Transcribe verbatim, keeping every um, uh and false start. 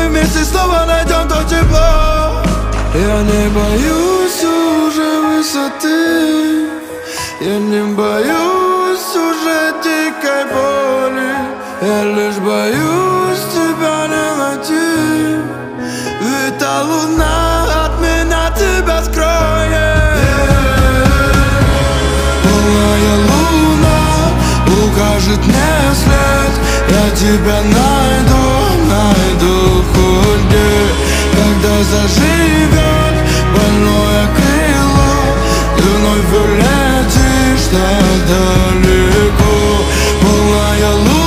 мы вместе снова найдем то тепло. Я не боюсь уже высоты, я не боюсь уже дикой боли. Я лишь боюсь тебя не найти, ведь та луна от меня тебя скроет. Полная луна укажет мне след, я тебя найду, найду хоть где. Когда заживет больное крыло, ты вновь улетишь так далеко. Полная луна